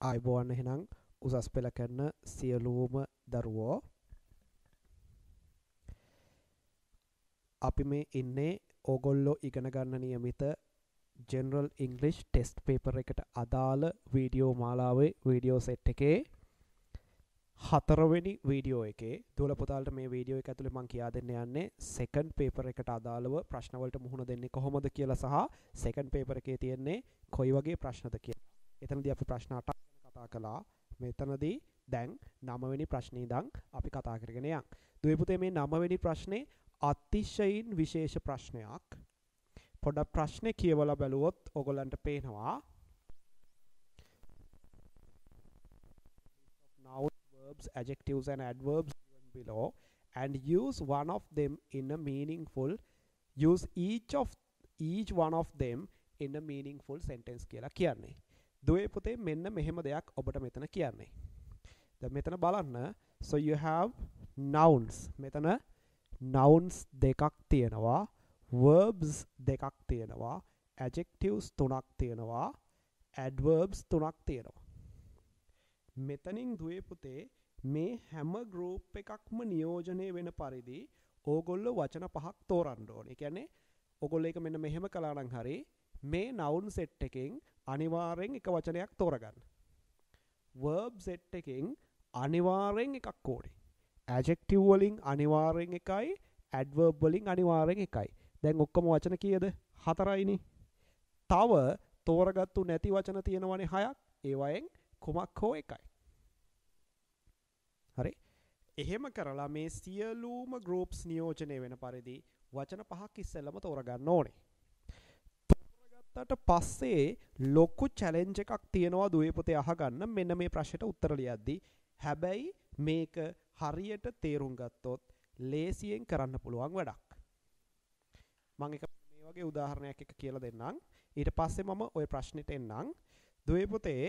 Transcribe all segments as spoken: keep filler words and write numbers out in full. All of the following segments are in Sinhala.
ආයුබෝවන් එහෙනම් උසස් පෙළ කරන සියලුම දරුවෝ අපි මේ ඉන්නේ ඕගොල්ලෝ ඉගෙන ගන්න නියමිත ජෙනරල් ඉංග්ලිෂ් ටෙස්ට් පේපර් එකට අදාළ වීඩියෝ මාලාවේ වීඩියෝ සෙට් එකේ හතරවෙනි වීඩියෝ එකේ දුවල පුතාලට මේ වීඩියෝ එක ඇතුලේ මම කියා දෙන්න යන්නේ සෙකන්ඩ් පේපර් එකට අදාළව ප්‍රශ්න වලට මුහුණ දෙන්නේ කොහොමද කියලා සහ සෙකන්ඩ් පේපර් එකේ තියෙන්නේ කොයි වගේ ප්‍රශ්නද කියලා. එතනදී අපි ප්‍රශ්න අටක් ගැන කතා කළා. මෙතනදී දැන් නවවෙනි ප්‍රශ්නේ ඉඳන් අපි කතා කරගෙන යන්. දුවේ පුතේ මේ නවවෙනි ප්‍රශ්නේ අතිශයින් විශේෂ ප්‍රශ්නයක්. පොඩක් ප්‍රශ්නේ කියවලා බලුවොත් ඔයගොල්ලන්ට පේනවා noun verbs adjectives and adverbs given below and use one of them in a meaningful use each of each one of them in a meaningful sentence කියලා කියන්නේ. දුවේ පුතේ මෙන්න මෙහෙම දෙයක් ඔබට මෙතන කියන්නේ. දැන් මෙතන බලන්න so you have nouns මෙතන nouns දෙකක් තියෙනවා verbs දෙකක් තියෙනවා adjectives තුනක් තියෙනවා adverbs තුනක් තියෙනවා. මෙතනින් දුවේ පුතේ මේ හැම group එකක්ම නියෝජනය වෙන පරිදි ඕගොල්ලෝ වචන පහක් තෝරන්න ඕනේ. ඒ කියන්නේ ඕගොල්ලෝ එක මෙන්න මෙහෙම කළා නම් හරි මේ noun set එකෙන් අනිවාර්යෙන් එක වචනයක් තෝරගන්න. verb set එකෙන් අනිවාර්යෙන් එකක් ඕනේ. adjective වලින් අනිවාර්යෙන් එකයි adverb වලින් අනිවාර්යෙන් එකයි. දැන් ඔක්කොම වචන කීයද? හතරයිනේ. තව තෝරගත්තු නැති වචන තියෙනවනේ හයක්. ඒවයෙන් කුමක් හෝ එකයි. හරි. එහෙම කරලා මේ සියලුම groups නියෝජනය වෙන පරිදි වචන පහක් ඉස්සෙල්ලම තෝරගන්න ඕනේ. තෝරගත්තට පස්සේ ලොකු challenge එකක් තියෙනවා දුවේ පුතේ අහගන්න මෙන්න මේ ප්‍රශ්නෙට උත්තර ලියද්දි. හැබැයි මේක හරියට තේරුම් ගත්තොත් ලේසියෙන් කරන්න පුළුවන් වැඩක්. මම එක මේ වගේ උදාහරණයක් එක කියලා දෙන්නම්. ඊට පස්සේ මම ওই ප්‍රශ්නෙට එන්නම්. දුවේ පුතේ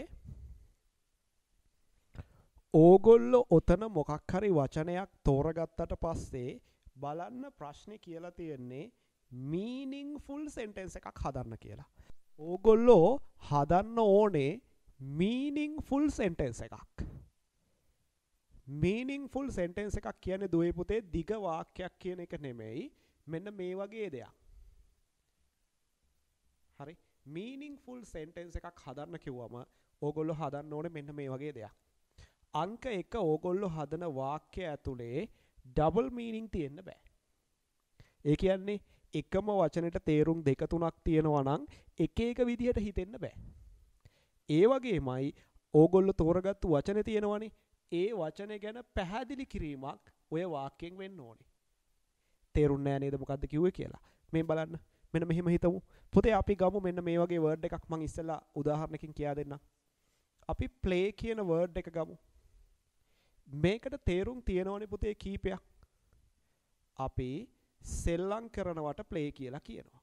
ඕගොල්ලෝ ඔතන මොකක් හරි වචනයක් තෝරගත්තට පස්සේ බලන්න ප්‍රශ්නේ කියලා තියෙන්නේ meaningful sentence එකක් හදන්න කියලා. ඕගොල්ලෝ හදන්න ඕනේ meaningful sentence එකක්. meaningful sentence එකක් කියන්නේ දුවේ පුතේ දිග වාක්‍යයක් කියන එක නෙමෙයි. මෙන්න මේ වගේ දෙයක්. හරි. meaningful sentence එකක් හදන්න කිව්වම ඕගොල්ලෝ හදන්න ඕනේ මෙන්න මේ වගේ දෙයක්. අංක එක ඕගොල්ලෝ හදන වාක්‍ය ඇතුලේ double meaning තියෙන්න බෑ. ඒ කියන්නේ එකම වචනෙට තේරුම් දෙක තුනක් තියෙනවා නම් එක එක විදිහට හිතෙන්න බෑ. ඒ වගේමයි ඕගොල්ලෝ තෝරගත්තු වචනේ තියෙනවනේ. ඒ වචනේ ගැන පැහැදිලි කිරීමක් ඔය වාක්‍යයෙන් වෙන්න ඕනේ. තේරුන්නේ නෑ නේද මොකද්ද කිව්වේ කියලා. මේ බලන්න. මෙන්න මෙහෙම හිතමු. පුතේ අපි ගමු මෙන්න මේ වගේ වර්ඩ් එකක් මම ඉස්සෙල්ලා උදාහරණකින් කියා දෙන්නම්. අපි play කියන වර්ඩ් එක ගමු. මේකට තේරුම් තියෙනවනේ පුතේ කීපයක්. අපි සෙල්ලම් කරනවට play කියලා කියනවා.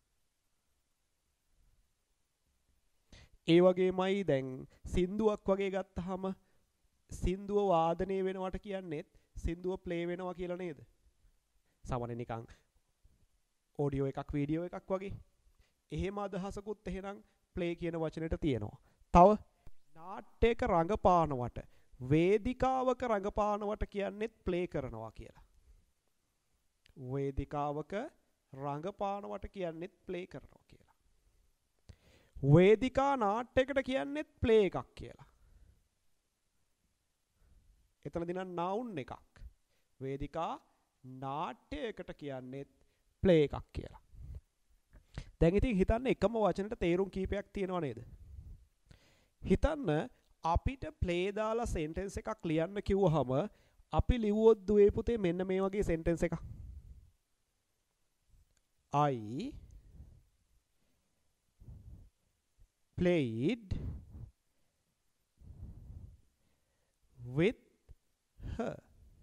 ඒ වගේමයි දැන් සින්දුවක් වගේ ගත්තාම සින්දුව වාදනය වෙනවට කියන්නේත් සින්දුව play වෙනවා කියලා නේද? සාමාන්‍යයෙන් නිකන් ඔඩියෝ එකක් වීඩියෝ එකක් වගේ. එහෙම අදහසකුත් එහෙනම් play කියන වචනෙට තියෙනවා. තව නාට්‍යයක රඟපානවට වේදිකාවක රඟපානවට කියන්නේත් play කරනවා කියලා. වේදිකාවක රඟපානවට කියන්නේත් play කරනවා කියලා. වේදිකා නාට්‍යයකට කියන්නේත් play එකක් කියලා. එතනදී නම් noun එකක්. වේදිකා නාට්‍යයකට කියන්නේත් play එකක් කියලා. දැන් ඉතින් හිතන්න එකම වචනෙට තේරුම් කීපයක් තියෙනව නේද? හිතන්න අපිට play දාලා sentence එකක් ලියන්න කිව්වහම අපි ලිව්වොත් දුවේ පුතේ මෙන්න මේ වගේ sentence එකක්. I played with her.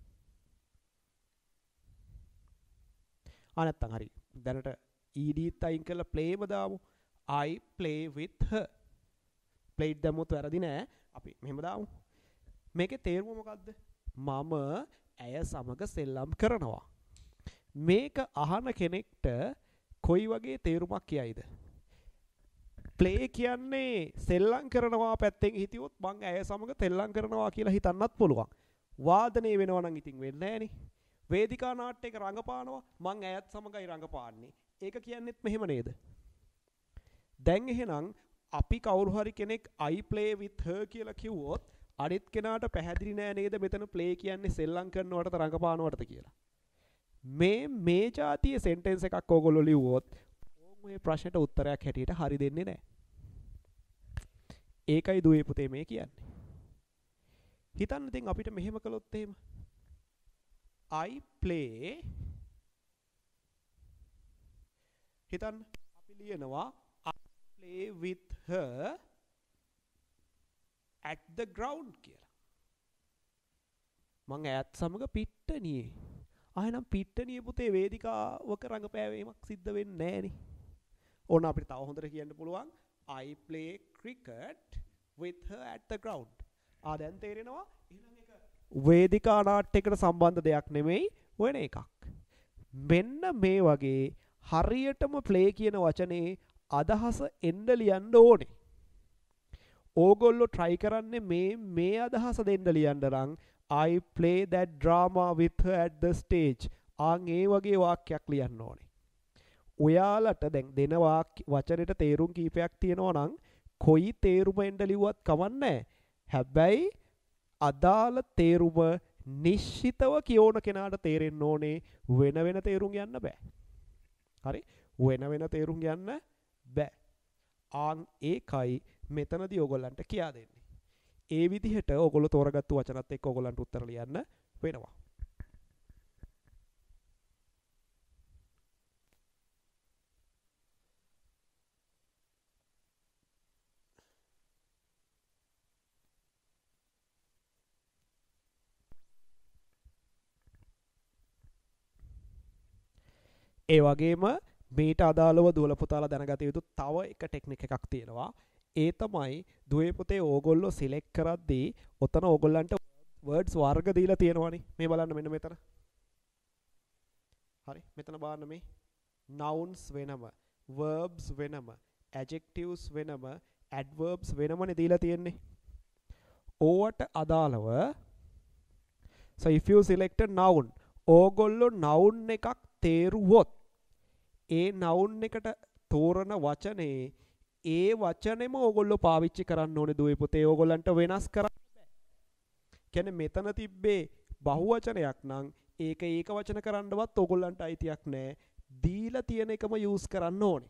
අනත්තම් හරි. දැනට ed අයින් කරලා playම දාමු. I play with her. played දැම්මොත් වැරදි නෑ. අපි මෙහෙම දාමු. මේකේ තේරුම මොකද්ද? මම ඇය සමග සෙල්ලම් කරනවා. මේක අහන කෙනෙක්ට කොයි වගේ තේරුමක් කියයිද? ප්ලේ කියන්නේ සෙල්ලම් කරනවා පැත්තෙන් හිටියොත් මං ඇය සමග තෙල්ලම් කරනවා කියලා හිතන්නත් පුළුවන්. වාදනය වෙනවා නම් ඉතින් වෙන්නේ නැහනේ. වේදිකා නාට්‍යයක රංගපානවා මං ඇයත් සමගයි රංගපාන්නේ. ඒක කියන්නේත් මෙහෙම නේද? දැන් එහෙනම් අපි කවුරු හරි කෙනෙක් I play with her කියලා කිව්වොත් අනිත් කෙනාට පැහැදිලි නෑ නේද මෙතන ප්ලේ කියන්නේ සෙල්ලම් කරනවටද රංගපානවටද කියලා. මේ මේ જાතිය සෙන්ටෙන්ස් එකක් ඕගොල්ලෝ ලිව්වොත් මේ ප්‍රශ්නෙට උත්තරයක් හැටියට හරි දෙන්නේ නෑ. ඒකයි දුවේ පුතේ මේ කියන්නේ. හිතන්න ඉතින් අපිට මෙහෙම කළොත් එහෙම I play හිතන්න අපි ලියනවා I play with her at the ground කියලා. මං ඈත් සමග පිට්ටනියේ. ආයෙනම් පිට්ටනියේ පුතේ වේදිකාවක රංගපෑවීමක් සිද්ධ වෙන්නේ නැහනේ. ඕන අපිට තව හොඳට කියන්න පුළුවන් I play cricket with her at the ground. ආ දැන් තේරෙනවා එහෙනම් ඒක වේදිකා නාට්‍යයකට සම්බන්ධ දෙයක් නෙමෙයි වෙන එකක්. මෙන්න මේ වගේ හරියටම ප්ලේ කියන වචනේ අදහස එන්න ලියන්න ඕනේ. ඕගොල්ලෝ try කරන්නේ මේ මේ අදහස දෙන්න ලියන්න නම් I play that drama with her at the stage. ආන් ඒ වගේ වාක්‍යයක් ලියන්න ඕනේ. ඔයාලට දැන් දෙන වාක්‍ය වචනෙට තේරුම් කීපයක් තියෙනවා නම් කොයි තේරුම එන්න ලිව්වත් කමන්නේ. හැබැයි අදාළ තේරුම නිශ්චිතව කියවන කෙනාට තේරෙන්න ඕනේ. වෙන වෙන තේරුම් යන්න බෑ. හරි? වෙන වෙන තේරුම් යන්න බෑ. ආන් ඒකයි මෙතනදී ඔයගොල්ලන්ට කියා දෙන්නේ. ඒ විදිහට ඔයගොල්ලෝ තෝරගත්තු වචනත් එක්ක ඔයගොල්ලන්ට උත්තර ලියන්න වෙනවා. ඒ වගේම මේට අදාළව දුවල පුතාලා දැනගත යුතු තව එක ටෙක්නික් එකක් තියෙනවා. ඒ තමයි දුවේ පුතේ ඕගොල්ලෝ සිලෙක්ට් කරද්දී ඔතන ඕගොල්ලන්ට වර්ඩ්ස් වර්ග දීලා තියෙනවනේ. මේ බලන්න මෙන්න මෙතන. හරි. මෙතන බලන්න මේ nouns වෙනම, verbs වෙනම, adjectives වෙනම, adverbs වෙනමනේ දීලා තියෙන්නේ. ඕවට අදාළව so if you select a noun ඕගොල්ලෝ noun එකක් තේරුවොත් ඒ noun එකට තෝරන වචනේ ඒ වචනේම ඕගොල්ලෝ පාවිච්චි කරන්න ඕනේ දුවේ පුතේ. ඕගොල්ලන්ට වෙනස් කරන්න බෑ. කියන්නේ මෙතන තිබ්බේ බහුවචනයක් නම් ඒක ඒක වචන කරන්නවත් ඕගොල්ලන්ට අයිතියක් නැහැ. දීලා තියෙන එකම යූස් කරන්න ඕනේ.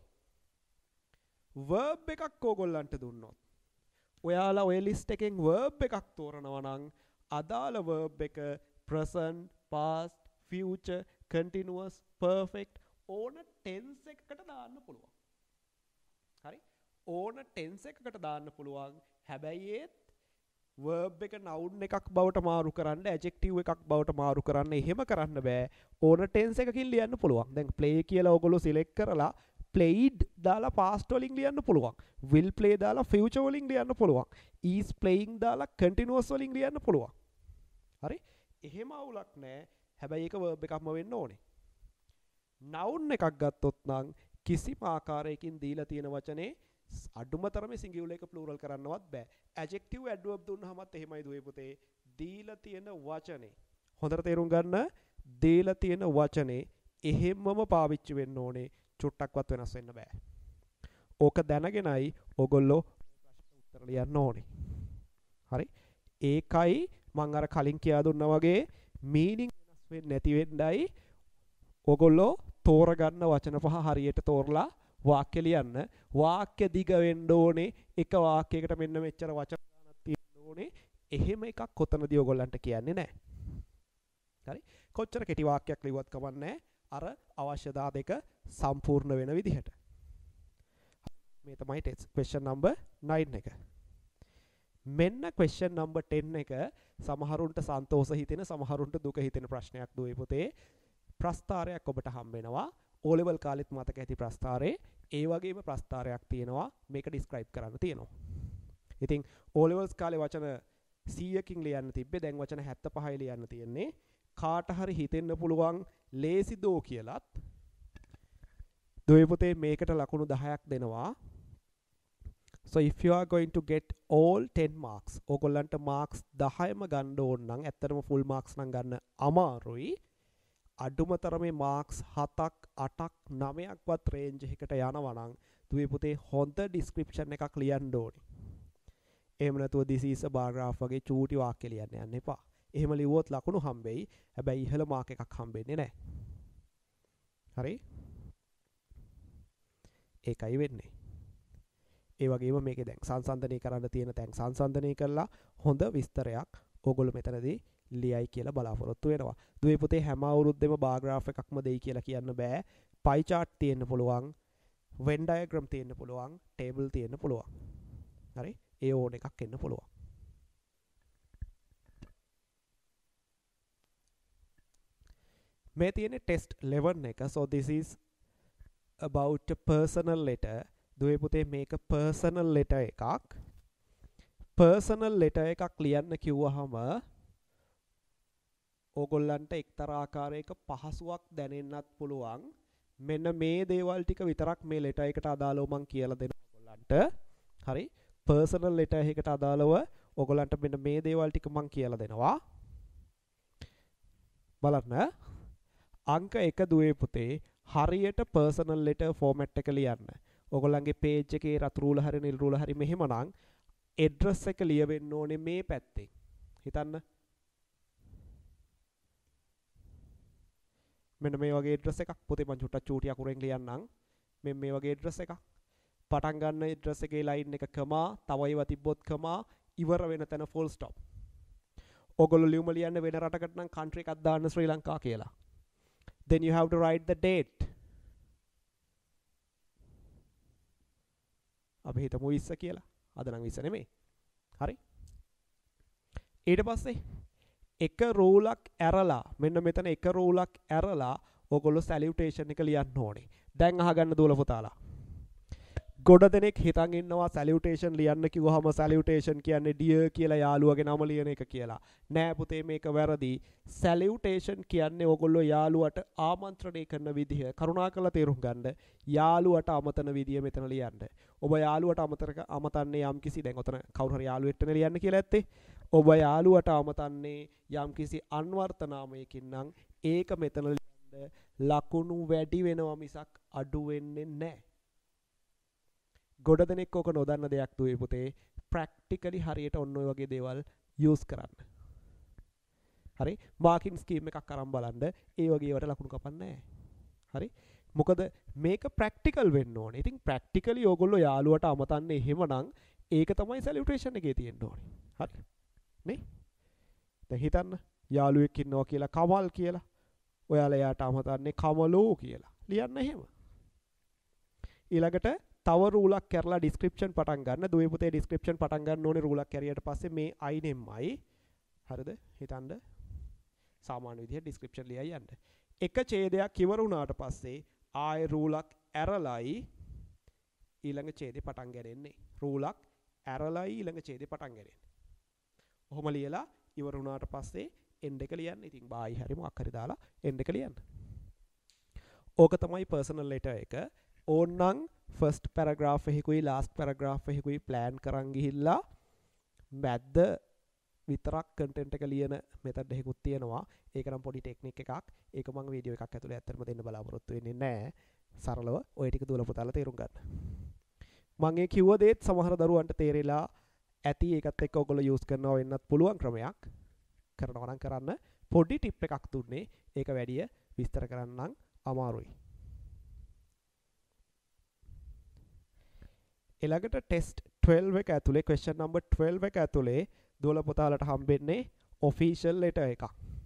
verb එකක් ඕගොල්ලන්ට දුන්නොත් ඔයාලා ඔය ලිස්ට් එකෙන් verb එකක් තෝරනවා නම් අදාළ verb එක present, past, future, continuous, perfect ඕන tense එකකට දාන්න පුළුවන්. හරි? ඕන tense එකකට දාන්න පුළුවන්. හැබැයි ඒත් verb එක noun එකක් බවට මාරු කරන්න, adjective එකක් බවට මාරු කරන්න එහෙම කරන්න බෑ. ඕන tense එකකින් ලියන්න පුළුවන්. දැන් play කියලා ඔයගොල්ලෝ select කරලා played දාලා past වලින් ලියන්න පුළුවන්. will play දාලා future වලින් ලියන්න පුළුවන්. is playing දාලා continuous වලින් ලියන්න පුළුවන්. හරි? එහෙම අවුලක් නැහැ. හැබැයි ඒක verb එකක්ම වෙන්න ඕනේ. noun එකක් ගත්තොත් නම් කිසිම ආකාරයකින් දීලා තියෙන වචනේ අඩුම තරමේ singular එක plural කරන්නවත් බෑ. adjective adverb දුන්නහමත් එහෙමයි දුවේ පුතේ. දීලා තියෙන වචනේ හොඳට තේරුම් ගන්න. දීලා තියෙන වචනේ එහෙම්මම පාවිච්චි වෙන්න ඕනේ. චුට්ටක්වත් වෙනස් වෙන්න බෑ. ඕක දැනගෙනයි ඔයගොල්ලෝ ප්‍රශ්න උත්තර ලියන්න ඕනේ. හරි? ඒකයි මම අර කලින් කියා දුන්නා වගේ meaning වෙනස් වෙන්නේ නැති වෙන්නයි ඔයගොල්ලෝ තෝරගන්න වචන පහ හරියට තෝරලා වාක්‍ය ලියන්න. වාක්‍ය දිග වෙන්න ඕනේ. එක වාක්‍යයකට මෙන්න මෙච්චර වචන ගණනක් තියෙන්න ඕනේ. එහෙම එකක් කොතනදී ඔයගොල්ලන්ට කියන්නේ නැහැ. හරි? කොච්චර කෙටි වාක්‍යයක් ලිව්වත් කමන්නේ අර අවශ්‍යතා දෙක සම්පූර්ණ වෙන විදිහට. මේ තමයි ටෙස්ට් question number nine එක. මෙන්න question number ten එක සමහරුන්ට සන්තෝෂ හිතෙන සමහරුන්ට දුක හිතෙන ප්‍රශ්නයක් දුවේ පුතේ. ප්‍රස්ථාරයක් ඔබට හම්බ වෙනවා. O level කාලෙත් මතක ඇති ප්‍රස්ථාරේ. ඒ වගේම ප්‍රස්ථාරයක් තියෙනවා. මේක describe කරන්න තියෙනවා. ඉතින් O levels කාලේ වචන සීයකින් ලියන්න තිබ්බේ. දැන් වචන හැත්තපහයි ලියන්න තියෙන්නේ. කාට හරි හිතෙන්න පුළුවන් ලේසි දෝ කියලත්. දුවේ පුතේ මේකට ලකුණු දහයක් දෙනවා. so if you are going to get all ten marks ඕගොල්ලන්ට marks දහයම ගන්න ඕන නම් ඇත්තටම full marks නම් ගන්න අමාරුයි අඩුම තරමේ marks හතක් අටක් නවයක්වත් range එකකට යනවා නම් දුවේ පුතේ හොඳ description එකක් ලියන්න ඕනේ එහෙම නැතුව this is a bar graph වගේ චූටි වාක්‍ය ලියන්න යන්න එපා එහෙම ලිව්වොත් ලකුණු හම්බෙයි හැබැයි ඉහළ මාක් එකක් හම්බෙන්නේ නැහැ හරි ඒකයි වෙන්නේ ඒ වගේම මේකේ දැන් සංසන්දනය කරන්න තියෙන තැන් සංසන්දනය කරලා හොඳ විස්තරයක් ඕගොල්ලෝ මෙතනදී ලියයි කියලා බලාපොරොත්තු වෙනවා. දුවේ පුතේ හැම අවුරුද්දෙම බාර් ග්‍රාෆ් එකක්ම දෙයි කියලා කියන්න බෑ. පයි chart තියෙන්න පුළුවන්, Venn diagram තියෙන්න පුළුවන්, table තියෙන්න පුළුවන්. හරි? ඒ ඕන එකක් එන්න පුළුවන්. මේ තියෙන්නේ test eleven එක. So this is about a personal letter. දුවේ පුතේ මේක personal letter එකක්. personal letter එකක් ලියන්න කිව්වහම ඕගොල්ලන්ට එක්තරා ආකාරයක පහසුවක් දැනෙන්නත් පුළුවන්. මෙන්න මේ දේවල් ටික විතරක් මේ letter එකට අදාළව මම කියලා දෙනවා ඕගොල්ලන්ට. හරි? personal letter එකකට අදාළව ඕගොල්ලන්ට මෙන්න මේ දේවල් ටික මම කියලා දෙනවා. බලන්න. අංක එක දුවේ පුතේ හරියට personal letter format එක ලියන්න. ඔයගොල්ලන්ගේ page එකේ රතු රූල හරි නිල් රූල හරි මෙහෙමනම් address එක ලියවෙන්න ඕනේ මේ පැත්තෙන්. හිතන්න. මෙන්න මේ වගේ address එකක් පුතේ මං චුට්ටක් චූටි අකුරෙන් ලියන්නම්. මෙන්න මේ වගේ address එකක්. පටන් ගන්න address එකේ line එක කමා, තව ඒවා තිබ්බොත් කමා, ඉවර වෙන තැන full stop. ඔයගොල්ලෝ ලියුම ලියන්න වෙන රටකට නම් country එකක් දාන්න ශ්‍රී ලංකා කියලා. Then you have to write the date. අපි හිතමු විස්ස කියලා. අද නම් විස්ස නෙමෙයි. හරි? ඊට පස්සේ එක රූලක් ඇරලා මෙන්න මෙතන එක රූලක් ඇරලා ඔයගොල්ලෝ සැලියුටේෂන් එක ලියන්න ඕනේ. දැන් අහගන්න දුවල පුතාලා. ගොඩ දෙනෙක් හිතන් ඉන්නවා සැලියුටේෂන් ලියන්න කිව්වහම සැලියුටේෂන් කියන්නේ ඩියර් කියලා යාළුවගේ නම ලියන එක කියලා. නෑ පුතේ මේක වැරදි. සැලියුටේෂන් කියන්නේ ඔයගොල්ලෝ යාළුවට ආමන්ත්‍රණය කරන විදිහ. කරුණාකරලා තේරුම් ගන්න. යාළුවට අමතන විදිය මෙතන ලියන්න. ඔබ යාළුවට අමතර අමතන්නේ යම්කිසි දැන් ඔතන කවුරු හරි යාළුවෙක්ටනේ ලියන්න කියලා ඇත්තේ. ඔබ යාළුවට අමතන්නේ යම්කිසි අන්වර්ථ නාමයකින් නම් ඒක මෙතන ලියන්න ලකුණු වැඩි වෙනවා මිසක් අඩු වෙන්නේ නැහැ. ගොඩ දෙනෙක් ඕක නොදන්න දෙයක් දුවේ පුතේ ප්‍රැක්ටිකලි හරියට ඔන්න ඔය වගේ දේවල් යූස් කරන්න. හරි? මාකින් ස්කීම් එකක් අරන් බලන්න ඒ වගේ ඒවට ලකුණු කපන්නේ නැහැ. හරි? මොකද මේක ප්‍රැක්ටිකල් වෙන්න ඕනේ. ඉතින් ප්‍රැක්ටිකලි ඕගොල්ලෝ යාළුවට අමතන්නේ එහෙමනම් ඒක තමයි සැලියුටේෂන් එකේ තියෙන්න ඕනේ. හරි? නේ? දැන් හිතන්න යාළුවෙක් ඉන්නවා කියලා කමල් කියලා. ඔයාලා එයාට අමතන්නේ කමලෝ කියලා. ලියන්න එහෙම. ඊළඟට තව රූලක් කරලා ඩිස්ක්‍රිප්ෂන් පටන් ගන්න. දුවේ පුතේ ඩිස්ක්‍රිප්ෂන් පටන් ගන්න ඕනේ රූලක් කැරියට පස්සේ මේ I නෙම්මයි. හරිද? හිතන්න. සාමාන්‍ය විදිහට ඩිස්ක්‍රිප්ෂන් ලියයි යන්න. එක ඡේදයක් ඉවර වුණාට පස්සේ ආයෙ රූලක් ඇරලයි ඊළඟ ඡේදේ පටන් ගන්නෙන්නේ. රූලක් ඇරලයි ඊළඟ ඡේදේ පටන් ගන්නෙන්නේ. ඔහොම ලියලා ඉවර වුණාට පස්සේ end එක ලියන්න. ඉතින් බායි හරි මොකක් හරි දාලා end එක ලියන්න. ඕක තමයි personal letter එක. ඕන්නම් first paragraph එකකුයි last paragraph එකකුයි plan කරන් ගිහිල්ලා මැද්ද විතරක් content එක ලියන method එකකුත් තියෙනවා. ඒක නම් පොඩි ටෙක්නික් එකක්. ඒක මම වීඩියෝ එකක් ඇතුලේ ඇත්තටම දෙන්න බලාපොරොත්තු වෙන්නේ නැහැ. සරලව ඔය ටික දුවලා පුතාලා තේරුම් ගන්න. මම ඒ කිව්ව දේත් සමහර දරුවන්ට තේරෙලා ඇති. ඒකත් එක්ක ඔයගොල්ලෝ යූස් කරනවා වෙන්නත් පුළුවන් ක්‍රමයක්. කරනවා නම් කරන්න. පොඩි ටිප් එකක් දුන්නේ. ඒක වැඩි විස්තර කරන්න නම් අමාරුයි. ඊළඟට ටෙස්ට් twelve එක ඇතුලේ question number twelve එක ඇතුලේ දුවල පුතාලට හම්බෙන්නේ official letter එකක්.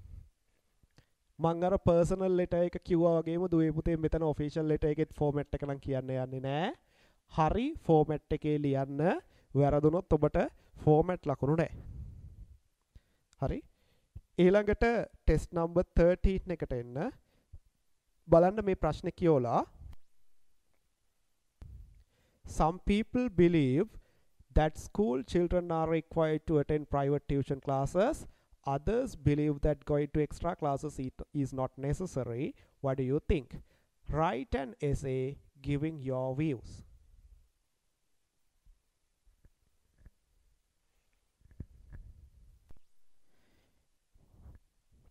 මං අර personal letter එක කිව්වා වගේම දුවේ පුතේ මෙතන official letter එකේ format එක නම් කියන්න යන්නේ නැහැ. හරි format එකේ ලියන්න. වැරදුනොත් ඔබට format ලකුණු නැහැ. හරි? ඊළඟට test number thirteen එකට එන්න. බලන්න මේ ප්‍රශ්නේ කියෝලා Some people believe that school children are required to attend private tuition classes. Others believe that going to extra classes is not necessary. What do you think? Write an essay giving your views.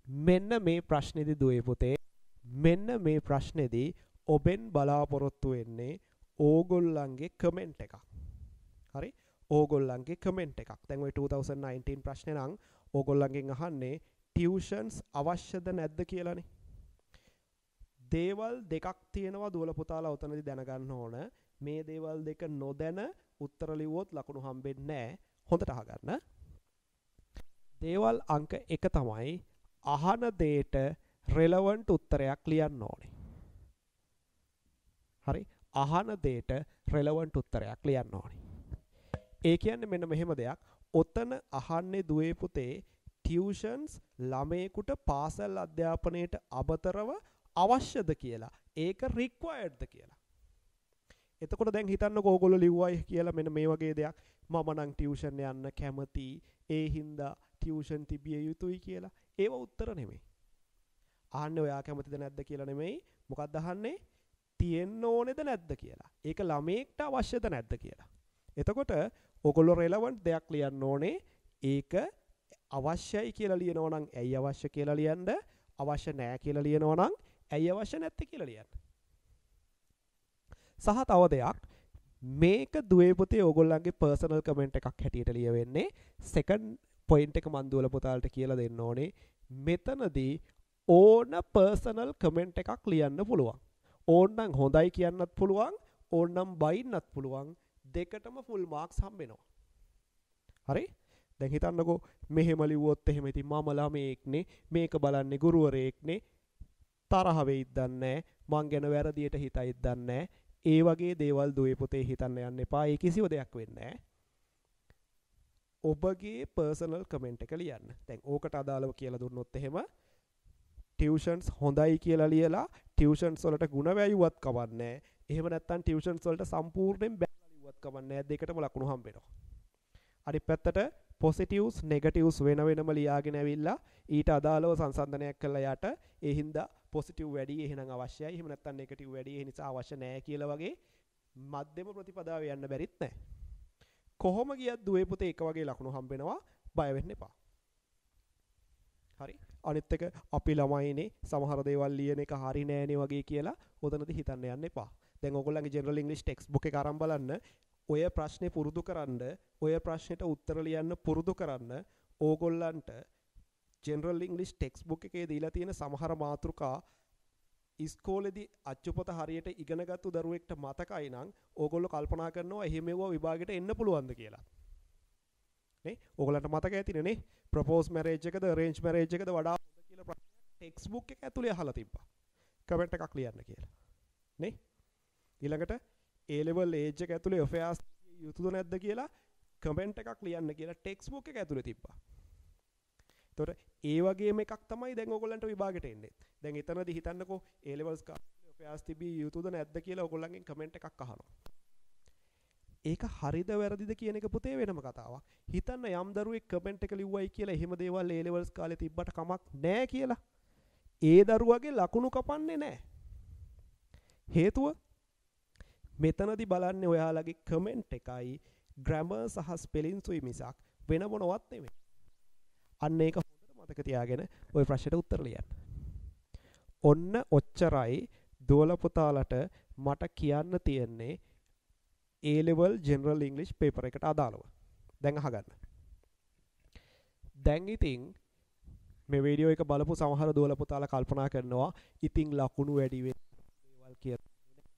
මෙන්න මේ ප්‍රශ්නේදී දුවේ පුතේ මෙන්න මේ ප්‍රශ්නේදී ඔබෙන් බලාපොරොත්තු වෙන්නේ ඕගොල්ලන්ගේ කමෙන්ට් එකක්. හරි? ඕගොල්ලන්ගේ කමෙන්ට් එකක්. දැන් ඔය twenty nineteen ප්‍රශ්නේ නම් ඕගොල්ලන්ගෙන් අහන්නේ ටියුෂන්ස් අවශ්‍යද නැද්ද කියලානේ. දේවල් දෙකක් තියෙනවා දුවල පුතාලා උතනදී දැනගන්න ඕන. මේ දේවල් දෙක නොදැන උත්තර ලිව්වොත් ලකුණු හම්බෙන්නේ නැහැ. හොඳට අහගන්න. දේවල් අංක එක තමයි අහන දෙයට relevant උත්තරයක් ලියන්න ඕනේ. හරි? අහන දෙයට relevant උත්තරයක් ලියන්න ඕනේ. ඒ කියන්නේ මෙන්න මෙහෙම දෙයක්. ඔතන අහන්නේ දුවේ පුතේ ටියුෂන්ස් ළමයෙකුට පාසල් අධ්‍යාපනයට අමතරව අවශ්‍යද කියලා. ඒක requiredද කියලා. එතකොට දැන් හිතන්නකෝ ඕගොල්ලෝ ලිව්වයි කියලා මෙන්න මේ වගේ දෙයක්. මම නම් ටියුෂන් යන්න කැමති. ඒ හින්දා ටියුෂන් තිබිය යුතුයි කියලා. ඒව උත්තර නෙමෙයි. අහන්නේ ඔයා කැමතිද නැද්ද කියලා නෙමෙයි. මොකක්ද අහන්නේ? තියෙන්න ඕනේද නැද්ද කියලා. ඒක ළමයෙක්ට අවශ්‍යද නැද්ද කියලා. එතකොට ඔයගොල්ලෝ relevant දෙයක් ලියන්න ඕනේ. ඒක අවශ්‍යයි කියලා ලියනවා නම් ඇයි අවශ්‍ය කියලා ලියන්න. අවශ්‍ය නැහැ කියලා ලියනවා නම් ඇයි අවශ්‍ය නැත්තේ කියලා ලියන්න. සහ තව දෙයක් මේක දුවේ පුතේ ඔයගොල්ලන්ගේ personal comment එකක් හැටියට ලියවෙන්නේ. second point එක මන් දුවල පුතාලට කියලා දෙන්න ඕනේ. මෙතනදී ඕන personal comment එකක් ලියන්න පුළුවන්. ඕන්නම් හොඳයි කියන්නත් පුළුවන්. ඕන්නම් බයින්නත් පුළුවන්. දෙකටම full marks හම්බෙනවා. හරි? දැන් හිතන්නකෝ මෙහෙම ලිව්වොත් එහෙම ඉතින් මම ළමයෙක්නේ මේක බලන්නේ ගුරුවරයෙක්නේ තරහ වෙයිද දන්නේ මං ගැන වැරදියට හිතයිද දන්නේ ඒ වගේ දේවල් දුවේ පුතේ හිතන්න යන්න එපා. ඒ කිසිව දෙයක් වෙන්නේ නැහැ. ඔබගේ personal comment එක ලියන්න. දැන් ඕකට අදාළව කියලා දුන්නොත් එහෙම ටියුෂන්ස් හොඳයි කියලා ලියලා ටියුෂන්ස් වලට ಗುಣ වැයුවත් කවන්නේ. එහෙම නැත්නම් ටියුෂන්ස් වලට සම්පූර්ණයෙන් බැලලා ලිව්වත් කවන්නේ. දෙකටම ලකුණු හම්බෙනවා. අනිත් පැත්තට positives negatives වෙන වෙනම ලියාගෙන ඇවිල්ලා ඊට අදාළව සංසන්දනයක් කළා යට ඒ හින්දා positive වැඩි එහෙනම් අවශ්‍යයි. එහෙම නැත්නම් negative වැඩි ඒ නිසා අවශ්‍ය නැහැ කියලා වගේ මධ්‍යම ප්‍රතිපදාවේ යන්න බැරිත් නැහැ. කොහොම ගියත් දුවේ පුතේ එක වගේ ලකුණු හම්බෙනවා. බය වෙන්න එපා. හරි? අනිත් එක අපි ළමයිනේ සමහර දේවල් ලියන එක හරි නෑනේ වගේ කියලා ඔතනදී හිතන්න යන්න එපා. දැන් ඔයගොල්ලන්ගේ general english textbook එක අරන් බලන්න. ඔය ප්‍රශ්නේ පුරුදු කරන්න, ඔය ප්‍රශ්නෙට උත්තර ලියන්න පුරුදු කරන්න ඕගොල්ලන්ට general english textbook එකේ දීලා තියෙන සමහර මාතෘකා ඉස්කෝලේදී අච්චුපත හරියට ඉගෙනගත්තු දරුවෙක්ට මතකයි නම් ඕගොල්ලෝ කල්පනා කරනවා එහෙම ඒවා විභාගෙට එන්න පුළුවන්ද කියලා. නේ? ඕගොල්ලන්ට මතක ඇතිනේ නේ? propose marriage එකද arrange marriage එකද වඩා හොඳ කියලා ප්‍රශ්නයක් textbook එක ඇතුලේ අහලා තිබ්බා. කමෙන්ට් එකක් ලියන්න කියලා. නේ? ඊළඟට A level age එක ඇතුලේ affairs යුතුද නැද්ද කියලා කමෙන්ට් එකක් ලියන්න කියලා ටෙක්ස්ට්බුක් එක ඇතුලේ තිබ්බා. එතකොට ඒ වගේම එකක් තමයි දැන් ඔයගොල්ලන්ට විභාගෙට එන්නේ. දැන් එතනදී හිතන්නකෝ A levels කාලේ affairs තිබී යුතුද නැද්ද කියලා ඔයගොල්ලන්ගෙන් කමෙන්ට් එකක් අහනවා. ඒක හරිද වැරදිද කියන එක පුතේ වෙනම කතාවක්. හිතන්න යම් දරුවෙක් කමෙන්ට් එක ලිව්වයි කියලා එහෙම දේවල් A levels කාලේ තිබ්බට කමක් නැහැ කියලා. ඒ දරුවගේ ලකුණු කපන්නේ නැහැ. හේතුව මෙතනදී බලන්නේ ඔයාලගේ කමෙන්ට් එකයි grammar සහ spelling සුයි මිසක් වෙන මොනවත් නෙමෙයි. අන්න ඒක හොඳට මතක තියාගෙන ওই ප්‍රශ්නෙට උත්තර ලියන්න. ඔන්න ඔච්චරයි දෝල පුතාලට මට කියන්න තියෙන්නේ A level general english paper එකට අදාළව. දැන් අහගන්න. දැන් ඉතින් මේ වීඩියෝ එක බලපු සමහර දෝල පුතාලා කල්පනා කරනවා ඉතින් ලකුණු වැඩි වෙන දේවල් කියලා.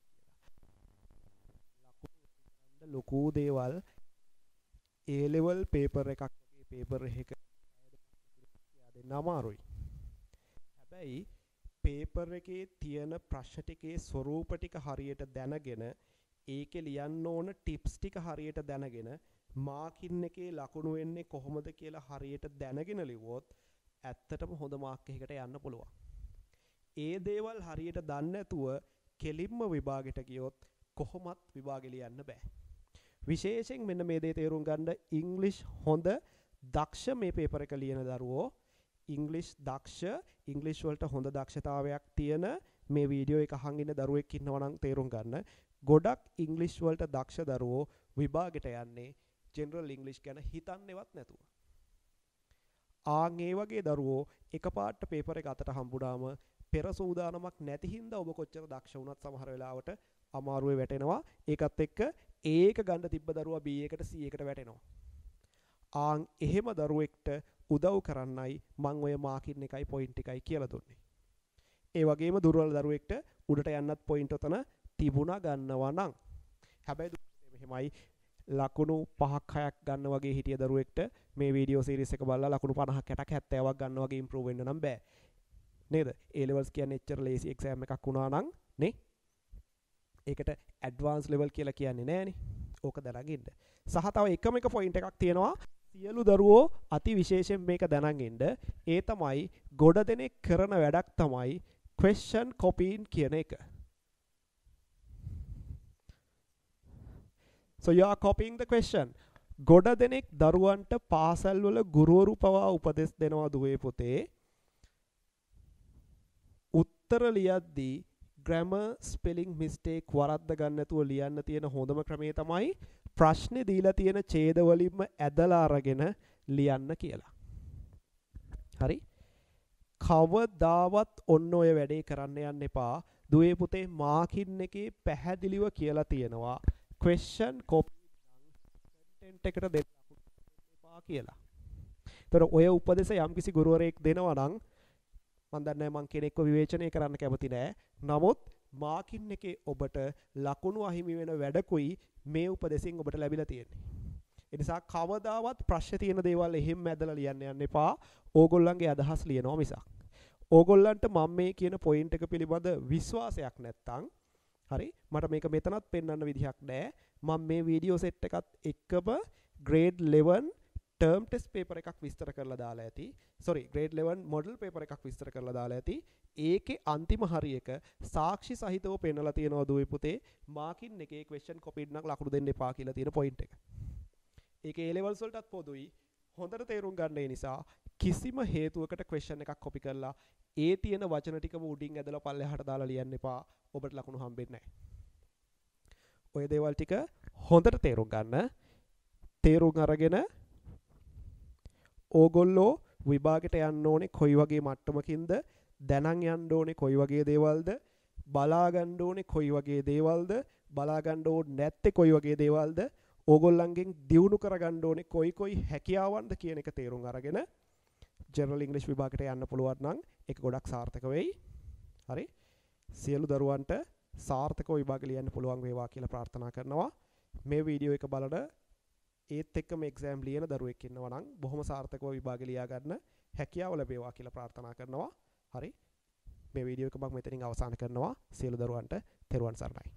ලොකු දේවල් A level paper එකක් වගේ paper එකක දෙන්න අමාරුයි. හැබැයි paper එකේ තියෙන ප්‍රශ්න ටිකේ ස්වරූප ටික හරියට දැනගෙන ඒකේ ලියන්න ඕන ටිප්ස් ටික හරියට දැනගෙන මාකින් එකේ ලකුණු වෙන්නේ කොහොමද කියලා හරියට දැනගෙන ලිව්වොත් ඇත්තටම හොඳ මාක් එකකට යන්න පුළුවන්. ඒ දේවල් හරියට දන්නේ නැතුව කෙලින්ම විභාගෙට ගියොත් කොහොමත් විභාගෙ ලියන්න බෑ. විශේෂයෙන් මෙන්න මේ දේ තේරුම් ගන්න ඉංග්‍රීසි හොඳ දක්ෂ මේ පේපර් එක ලියන දරුවෝ ඉංග්‍රීසි දක්ෂ ඉංග්‍රීසි වලට හොඳ දක්ෂතාවයක් තියෙන මේ වීඩියෝ එක අහන් ඉන්න දරුවෙක් ඉන්නවා නම් තේරුම් ගන්න. ගොඩක් ඉංග්‍රීසි වලට දක්ෂ දරුවෝ විභාගෙට යන්නේ ජෙනරල් ඉංග්‍රීසි ගැන හිතන්නේවත් නැතුව. ආන් ඒ වගේ දරුවෝ එකපාරට පේපර් එක අතට හම්බුනාම පෙර සූදානමක් නැති හින්දා ඔබ කොච්චර දක්ෂ වුණත් සමහර වෙලාවට අමාරුවේ වැටෙනවා. ඒකත් එක්ක ඒක ගන්න තිබ්බ දරුවා B එකට C එකට වැටෙනවා. ආන් එහෙම දරුවෙක්ට උදව් කරන්නයි මම ඔය මාකින් එකයි පොයින්ට් එකයි කියලා දුන්නේ. ඒ වගේම දුර්වල දරුවෙක්ට උඩට යන්නත් පොයින්ට් ඔතන තිබුණා ගන්නවා නම්. හැබැයි මෙහෙමයි ලකුණු පහක් හයක් ගන්න වගේ හිටිය දරුවෙක්ට මේ වීඩියෝ සීරීස් එක බලලා ලකුණු පනහක් හැටක් හැත්තෑවක් ගන්න වගේ ඉම්ප්‍රූව් වෙන්න නම් බෑ. නේද? A levels කියන්නේ එච්චර ලේසි එක්සෑම් එකක් වුණා නම් නේ. ඒකට ඇඩ්වාන්ස් ලෙවල් කියලා කියන්නේ නෑනේ. ඕක දැනගෙන ඉන්න. සහ තව එකම එක පොයින්ට් එකක් තියෙනවා. සියලු දරුවෝ අති විශේෂයෙන් මේක දැනගෙන ඉන්න. ඒ තමයි ගොඩ දෙනෙක් කරන වැඩක් තමයි question copying කියන එක. So you are copying the question. ගොඩ දෙනෙක් දරුවන්ට පාසල් වල ගුරුවරු පවා උපදෙස් දෙනවා දුවේ පුතේ. උත්තර ලියද්දී grammar spelling mistake වරද්ද ගන්න නැතුව ලියන්න තියෙන හොඳම ක්‍රමය තමයි ප්‍රශ්නේ දීලා තියෙන ඡේද වලින්ම ඇදලා අරගෙන ලියන්න කියලා. හරි? කවදාවත් ඔන්න ඔය වැඩේ කරන්න යන්න එපා. දුවේ පුතේ මාකින් එකේ පැහැදිලිව කියලා තියෙනවා question copy content එකට දෙන්න එපා කියලා. ඒතර ඔය උපදෙස යම්කිසි ගුරුවරයෙක් දෙනවා නම් මම දන්නේ මං කෙනෙක්ව විවේචනය කරන්න කැමති නෑ. නමුත් මාකින් එකේ ඔබට ලකුණු අහිමි වෙන වැඩකුයි මේ උපදෙසින් ඔබට ලැබිලා තියෙන්නේ. ඒ නිසා කවදාවත් ප්‍රශ්න තියෙන දේවල් එහෙම ඇදලා ලියන්න යන්න එපා. ඕගොල්ලන්ගේ අදහස් ලියනවා මිසක්. ඕගොල්ලන්ට මම මේ කියන පොයින්ට් එක පිළිබඳ විශ්වාසයක් නැත්තම් හරි මට මේක මෙතනත් පෙන්වන්න විදිහක් නැහැ. මම මේ වීඩියෝ සෙට් එකත් එක්කම grade eleven term test paper එකක් විස්තර කරලා දාලා ඇති. sorry grade eleven model paper එකක් විස්තර කරලා දාලා ඇති. ඒකේ අන්තිම හරියක සාක්ෂි සහිතව පෙන්නලා තියෙනවා දුවේ පුතේ මාකින් එකේ question copied නම් ලකුණු දෙන්න එපා කියලා තියෙන පොයින්ට් එක. ඒකේ A levels වලටත් පොදුයි. හොඳට තේරුම් ගන්න ඒ නිසා කිසිම හේතුවකට question එකක් copy කරලා ඒ තියෙන වචන ටිකම උඩින් ඇදලා පල්ලෙහාට දාලා ලියන්න එපා. ඔබට ලකුණු හම්බෙන්නේ නැහැ. ඔය දේවල් ටික හොඳට තේරුම් ගන්න. තේරුම් අරගෙන ඕගොල්ලෝ විභාගෙට යන්න ඕනේ කොයි වගේ මට්ටමකින්ද දැනන් යන්න ඕනේ කොයි වගේ දේවල්ද බලා ගන්න ඕනේ කොයි වගේ දේවල්ද බලා ගන්න ඕනේ නැත්තේ කොයි වගේ දේවල්ද ඕගොල්ලන්ගෙන් දියුණු කර ගන්න ඕනේ කොයි කොයි හැකියාවන්ද කියන එක තේරුම් අරගෙන ජෙනරල් ඉංග්‍රීසි විභාගයට යන්න පුළුවන් නම් ඒක ගොඩක් සාර්ථක වෙයි. හරි? සියලු දරුවන්ට සාර්ථකව විභාග ලියන්න පුළුවන් වේවා කියලා ප්‍රාර්ථනා කරනවා. මේ වීඩියෝ එක බලන ඒත් එක්කම එක්සෑම් ලියන දරුවෙක් ඉන්නවා නම් බොහොම සාර්ථකව විභාග ලියා ගන්න හැකියාව ලැබේවා කියලා ප්‍රාර්ථනා කරනවා. හරි? මේ වීඩියෝ එක මම මෙතනින් අවසන් කරනවා. සියලු දරුවන්ට තෙරුවන් සරණයි.